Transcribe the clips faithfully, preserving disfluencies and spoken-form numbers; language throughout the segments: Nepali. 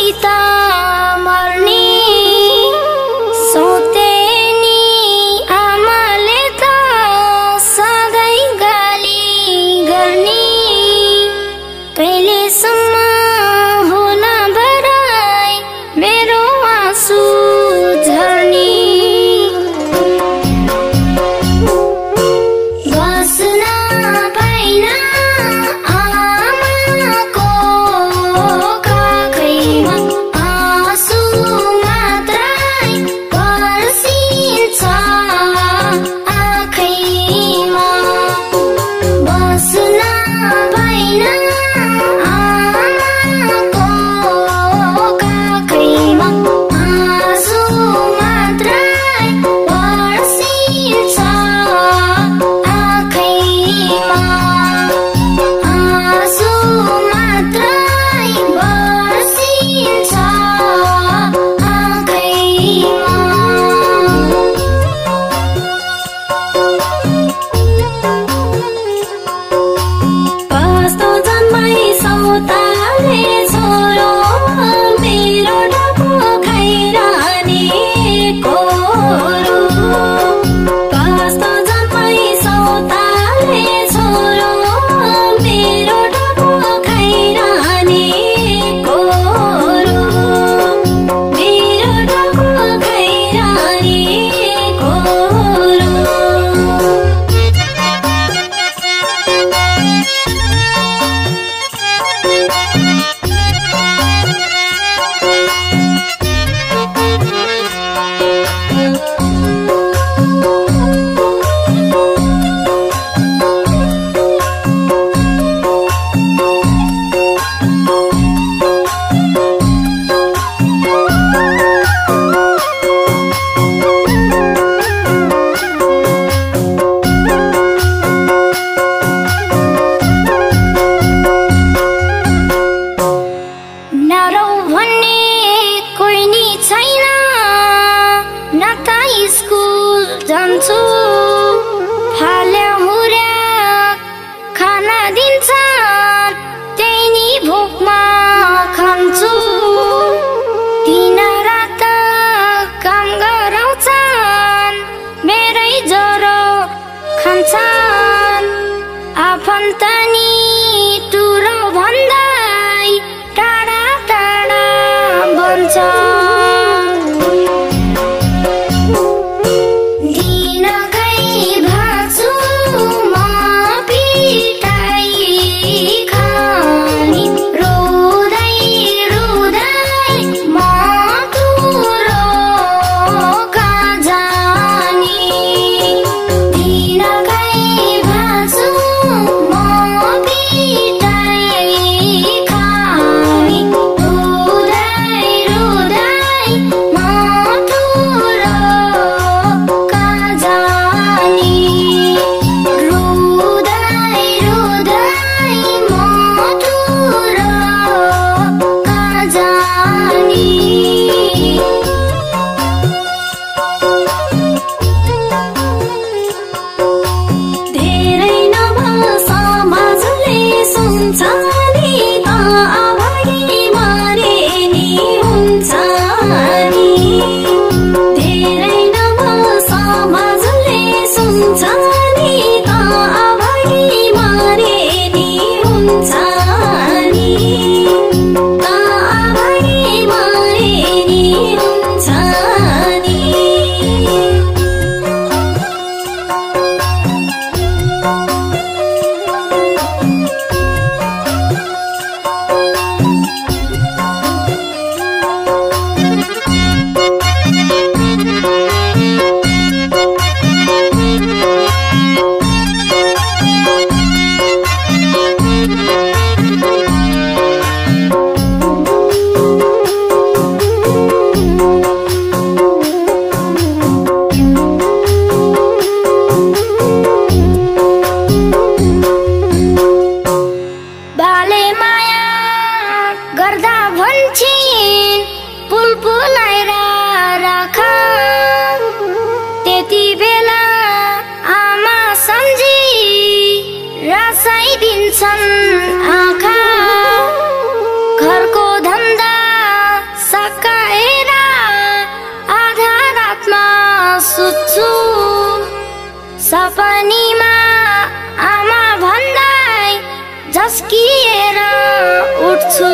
त मर्ने सौतेनी आमाले त सधैँ गाली गर्ने कहिलेसम्म होला बराई मेरो आँसु झर्ने जान्छु फाले मुर्या खाना दिन्छ त्यही नि भोकमा खान्छु दिन रात काम गराउँछन् मेरै ज्वरो खान्छन् आफन्त नि टुरो भन्दै टाढा टाढा बन्छन् आँखा घरको धन्दा बस्छु सपनीमा आमा भन्दै झस्किएर उठ्छु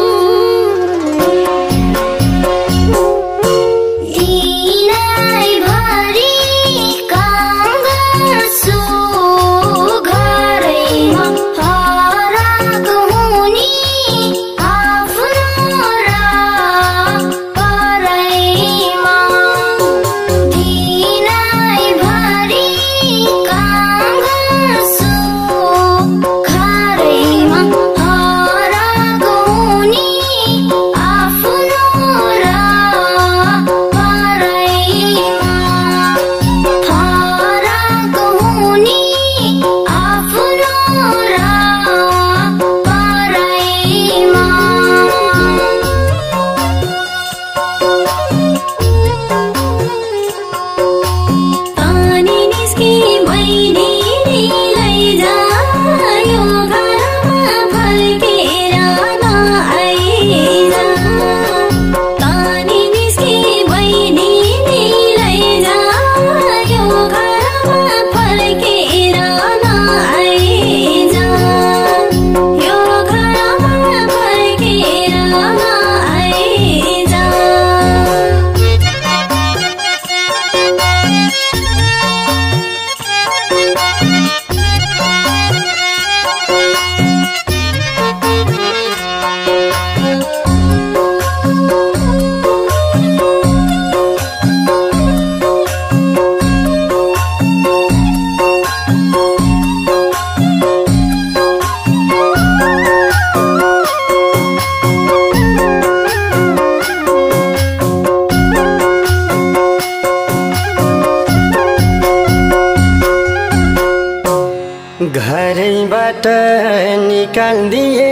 घरैबाट निकाल्दिए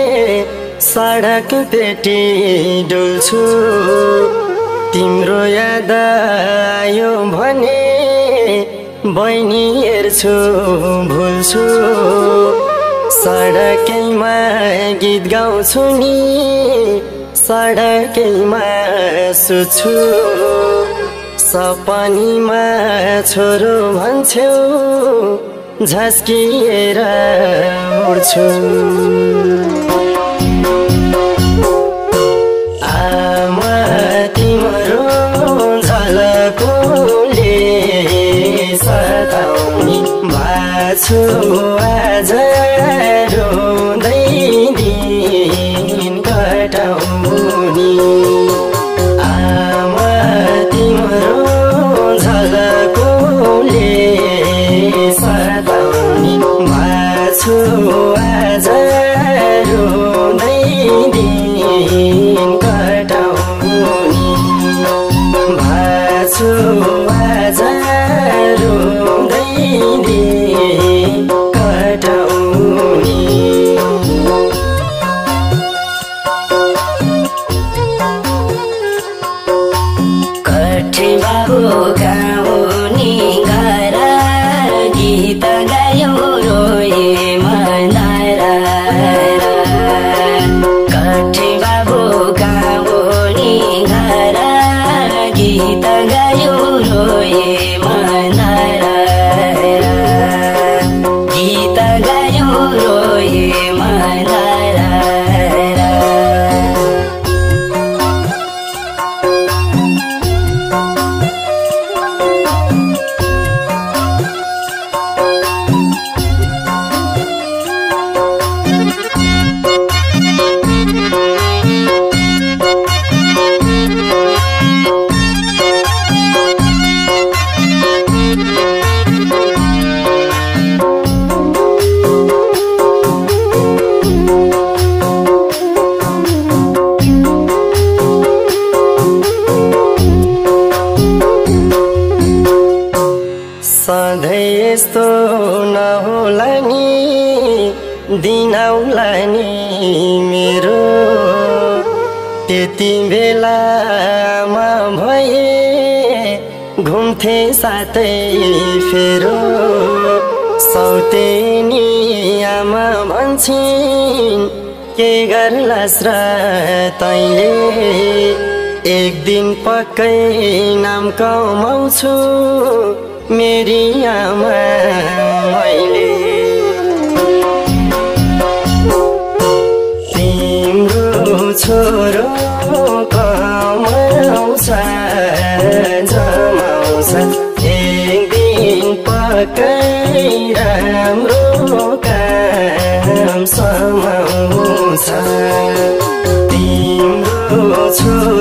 सडक पेटी डुल्छु तिम्रो याद आयो भने बहिनी हेर्छु भुल्छु सडकैमा गीत गाउँछु नि सडकैमा सुत्छु सपनीमा छोरो भन्छौ झस्किएर उड्छु आमा तिम्रो झलकोले सताउने भाछु आज रोँदै दिन कटाउने आमा तिम्रो झलकोले भाछु आज रोँदै दिन कटाउने भाछु आज रोँदै दिन कटाउने कठी बाबु गाउने घर गीत गायो रोए मनारा कठी बाबु गाउने घर गीत गायो रोए मनारा गीत गायो रोए मनारा सधैँ यस्तो नहोला नि दिन आउला नि मेरो त्यति बेलामा भए घुम्थे साथै फेरो सौतेनी आमा भन्छन् के गर्लास् र तैँले एक दिन पक्कै नाम कमाउँछु मेरी आमा मैले। तिम्रो छोरो कमाउँछ जमाउँछ एक दिन पक्कै राम्रो काम समाउँछ। तिम्रो छोरो